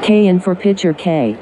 K in for pitcher K.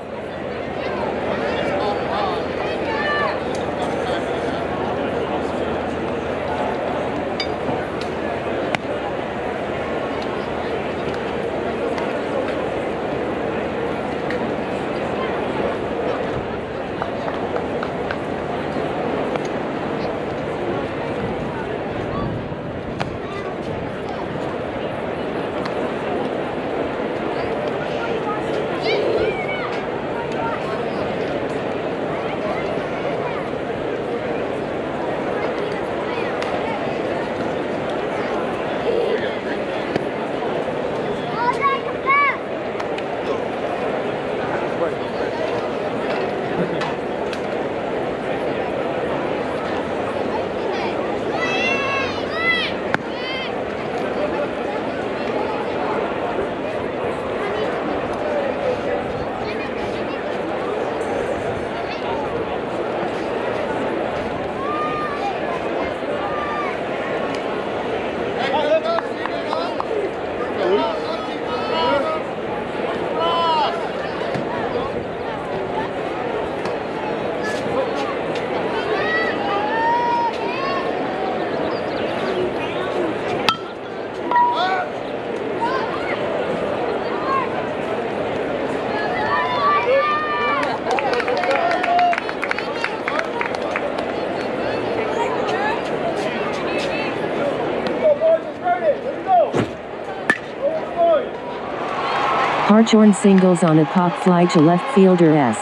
Hartshorn singles on a pop fly to left fielder S.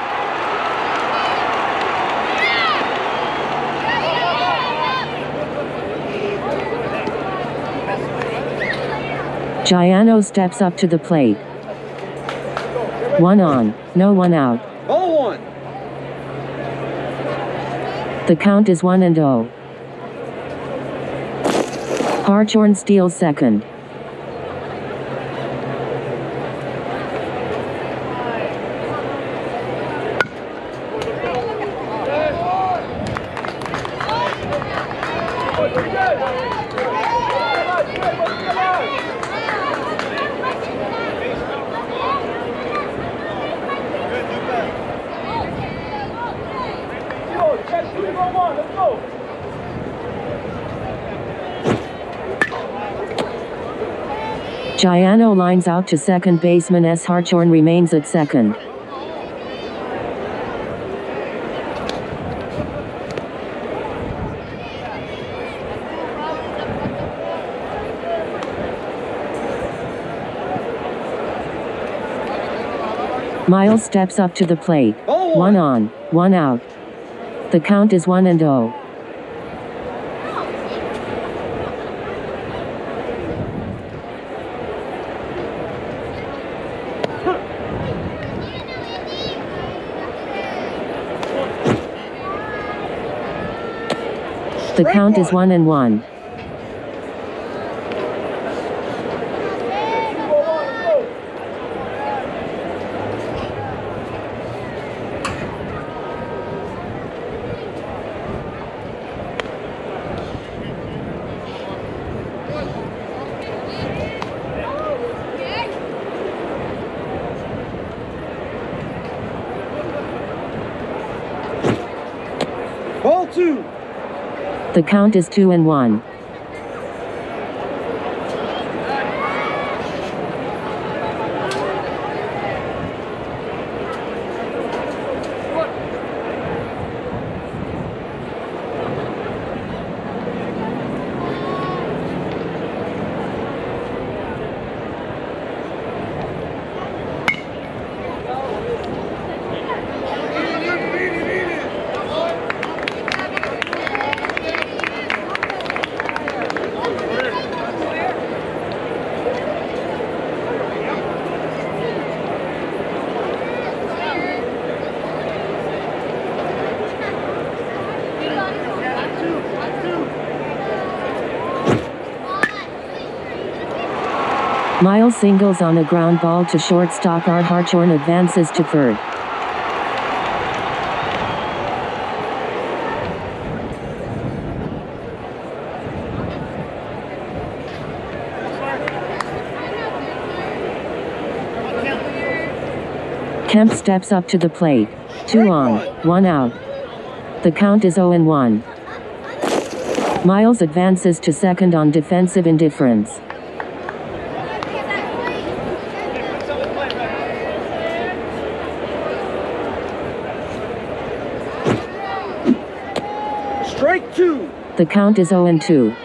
Giano steps up to the plate. 1 on, no 1 out. Ball 1. The count is 1-0. Hartshorn steals second. Giano lines out to second baseman S. Hartshorn remains at second. Miles steps up to the plate. 1 on, 1 out. The count is 1-0. The count is 1-1. Ball 2. The count is 2-1. Miles singles on a ground ball to shortstop. Hartshorn advances to third. Kemp steps up to the plate. 2 on, 1 out. The count is 0-1. Miles advances to second on defensive indifference. Strike 2. The count is 0-2.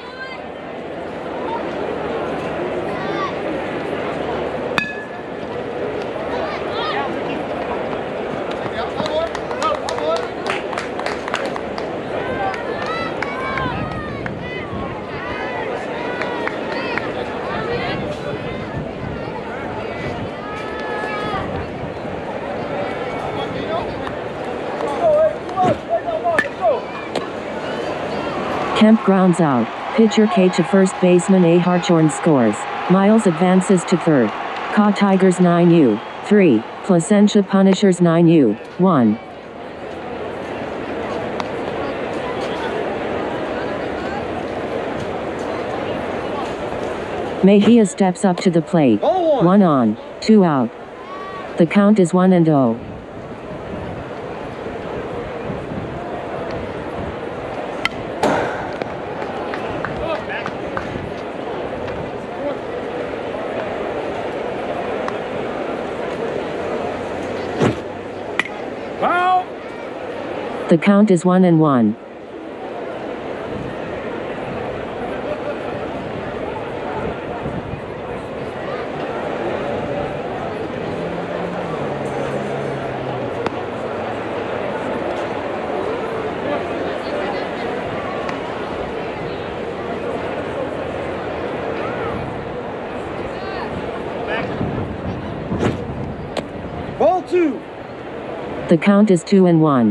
Kemp grounds out. Pitcher K to first baseman A. Hartshorn scores. Miles advances to third. Caw Tigers 9U, 3. Placentia Punishers 9U, 1. Mejia steps up to the plate. 1 on, 2 out. The count is 1-0. The count is 1-1. Ball 2. The count is 2-1.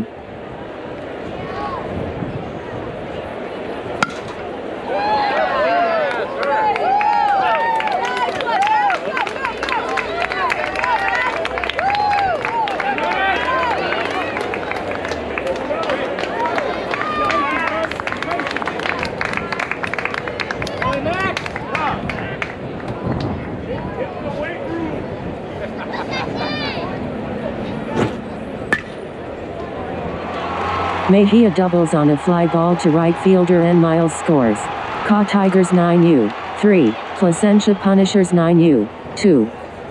Mejia doubles on a fly ball to right fielder and Miles scores. Caw Tigers 9U, 3. Placentia Punishers 9U, 2.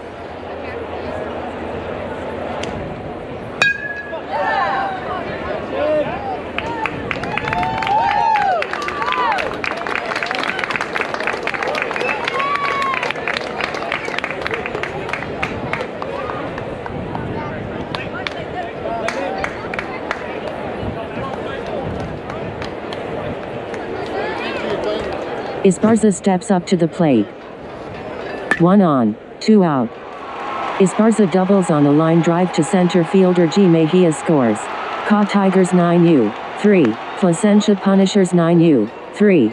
Esparza steps up to the plate. 1 on, 2 out. Esparza doubles on a line drive to center fielder G. Mejia scores. Caw Tigers 9U, 3. Placentia Punishers 9U, 3.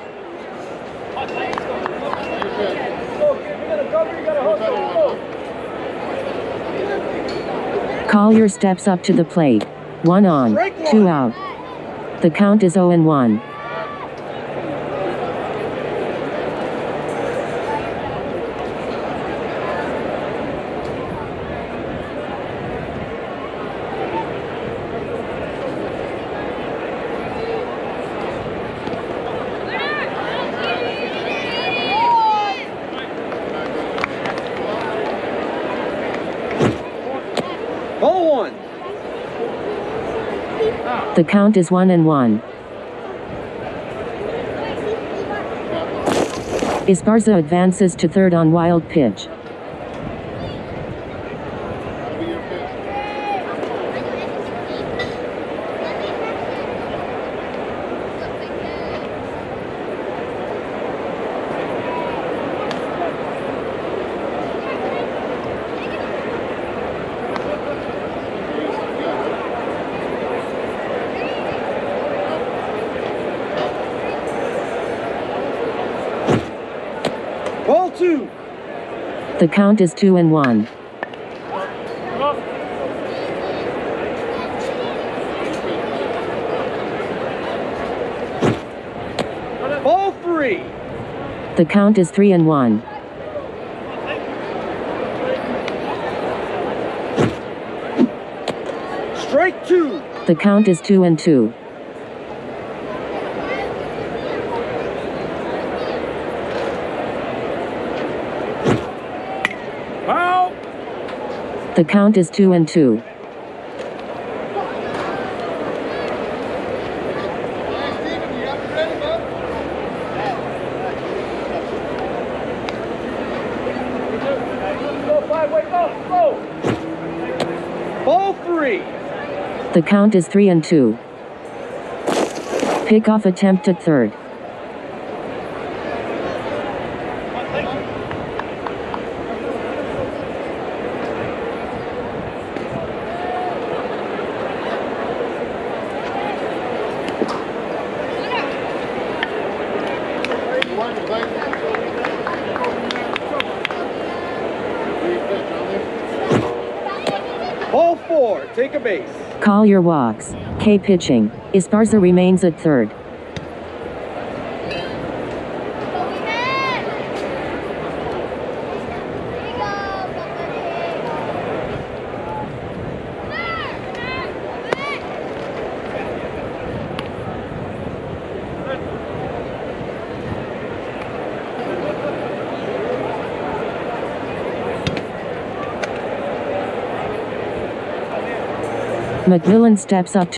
Collier steps up to the plate. 1 on, 2 out. The count is 0-1. Ball 1. The count is 1-1. Esparza advances to third on wild pitch. Ball 2. The count is 2-1. Ball 3. The count is 3-1. Strike 2. The count is 2-2. Foul. The count is 2-2. Ball 3. The count is 3-2. Pickoff attempt at third. Ball 4. Take a base. Call your walks. K pitching. Esparza remains at third. McMillan steps up